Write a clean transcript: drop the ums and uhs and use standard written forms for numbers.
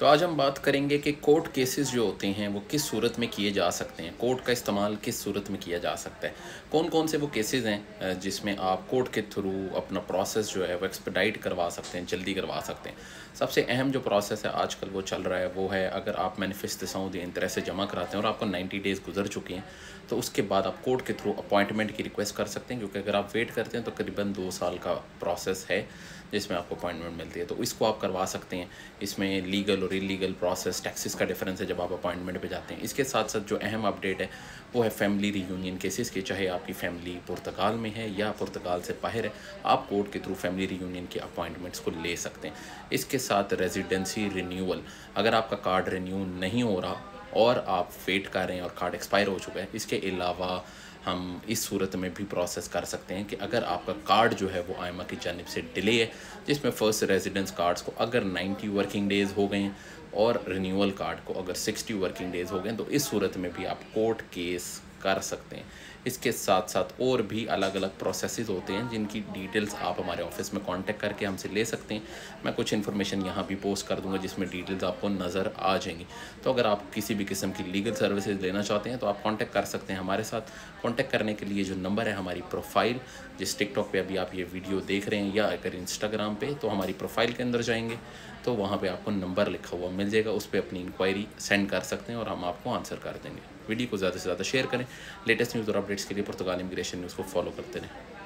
तो आज हम बात करेंगे कि कोर्ट केसेस जो होते हैं वो किस सूरत में किए जा सकते हैं, कोर्ट का इस्तेमाल किस सूरत में किया जा सकता है, कौन कौन से वो केसेस हैं जिसमें आप कोर्ट के थ्रू अपना प्रोसेस जो है वो एक्सपेडाइट करवा सकते हैं, जल्दी करवा सकते हैं। सबसे अहम जो प्रोसेस है आजकल वो चल रहा है वो है, अगर आप मैनिफेस्ट सऊदी इंटरेस्ट से जमा कराते हैं और आपको 90 डेज़ गुजर चुके हैं तो उसके बाद आप कोर्ट के थ्रू अपॉइंटमेंट की रिक्वेस्ट कर सकते हैं, क्योंकि अगर आप वेट करते हैं तो करीबन 2 साल का प्रोसेस है जिसमें आपको अपॉइंटमेंट मिलती है। तो इसको आप करवा सकते हैं। इसमें लीगल और इलीगल प्रोसेस, टैक्सेस का डिफरेंस है जब आप अपॉइंटमेंट पे जाते हैं। इसके साथ साथ जो अहम अपडेट है वो है फैमिली रीयूनियन केसेस की। चाहे आपकी फैमिली पुर्तगाल में है या पुर्तगाल से बाहर है, आप कोर्ट के थ्रू फैमिली रीयूनियन के अपॉइंटमेंट्स को ले सकते हैं। इसके साथ रेजिडेंसी रिन्यूअल, अगर आपका कार्ड रिन्यू नहीं हो रहा और आप वेट कर रहे हैं और कार्ड एक्सपायर हो चुका है, इसके अलावा हम इस सूरत में भी प्रोसेस कर सकते हैं कि अगर आपका कार्ड जो है वो आइमा की जानिब से डिले है, जिसमें फ़र्स्ट रेजिडेंस कार्ड्स को अगर 90 वर्किंग डेज़ हो गए हैं और रिन्यूअल कार्ड को अगर 60 वर्किंग डेज़ हो गए हैं, तो इस सूरत में भी आप कोर्ट केस कर सकते हैं। इसके साथ साथ और भी अलग अलग प्रोसेसेस होते हैं जिनकी डिटेल्स आप हमारे ऑफिस में कांटेक्ट करके हमसे ले सकते हैं। मैं कुछ इन्फॉर्मेशन यहाँ भी पोस्ट कर दूंगा जिसमें डिटेल्स आपको नज़र आ जाएंगी। तो अगर आप किसी भी किस्म की लीगल सर्विसेज लेना चाहते हैं तो आप कांटेक्ट कर सकते हैं हमारे साथ। कांटेक्ट करने के लिए जो नंबर है, हमारी प्रोफाइल जिस टिकटॉक पे अभी आप ये वीडियो देख रहे हैं या अगर इंस्टाग्राम पे, तो हमारी प्रोफाइल के अंदर जाएंगे तो वहाँ पे आपको नंबर लिखा हुआ मिल जाएगा। उस पर अपनी इंक्वायरी सेंड कर सकते हैं और हम आपको आंसर कर देंगे। वीडियो को ज़्यादा से ज़्यादा शेयर करें। लेटेस्ट न्यूज़ और अपडेट्स के लिए पुर्तगाल इमिग्रेशन न्यूज़ को फॉलो करते रहें।